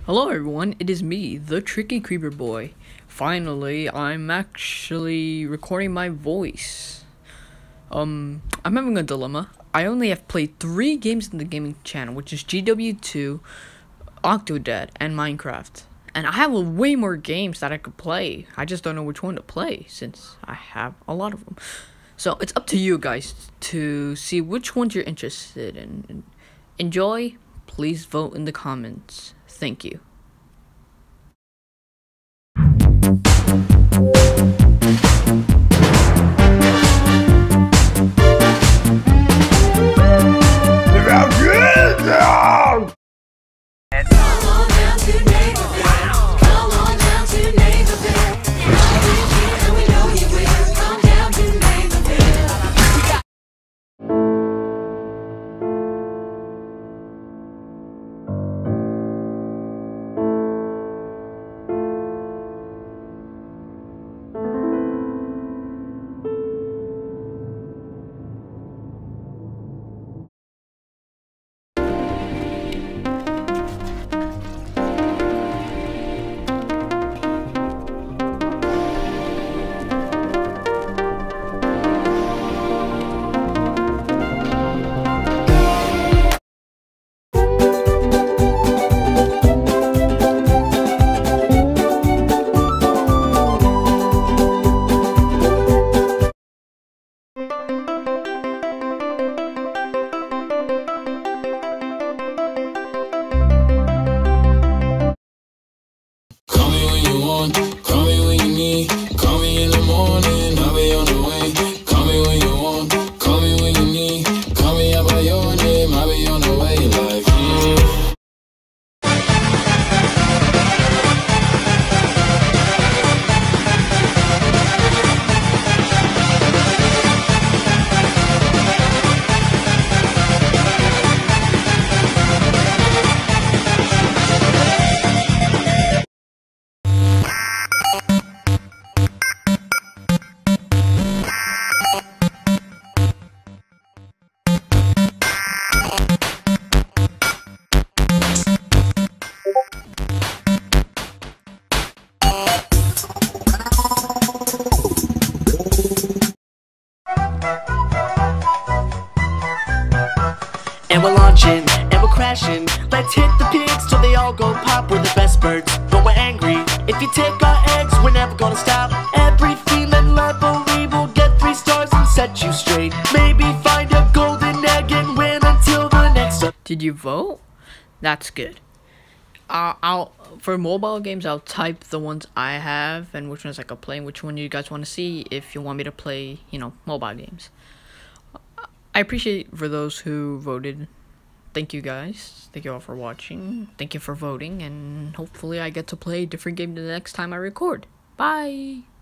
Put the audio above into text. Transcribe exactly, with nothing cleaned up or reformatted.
Hello everyone, it is me, the Tricky Creeper Boy. Finally, I'm actually recording my voice. Um, I'm having a dilemma. I only have played three games in the gaming channel, which is G W two, Octodad, and Minecraft. And I have way more games that I could play. I just don't know which one to play, since I have a lot of them. So, it's up to you guys to see which ones you're interested in. Enjoy. Please vote in the comments. Thank you. Call me when you need, call me in the morning, I'll be on the way. Call me when you want, call me when you need, call me out by your name, I'll be on the way like yeah. And we're launching, and we're crashing. Let's hit the pigs till they all go pop. We're the best birds, but we're angry. If you take our eggs, we're never gonna stop. Every feeling level, we will get three stars and set you straight. Maybe find a golden egg and win until the next. Did you vote? That's good. Uh, I'll for mobile games, I'll type the ones I have and which ones I could play and which one you guys want to see if you want me to play, you know, mobile games. I appreciate for those who voted. Thank you guys. Thank you all for watching. Thank you for voting, and hopefully I get to play a different game the next time I record. Bye!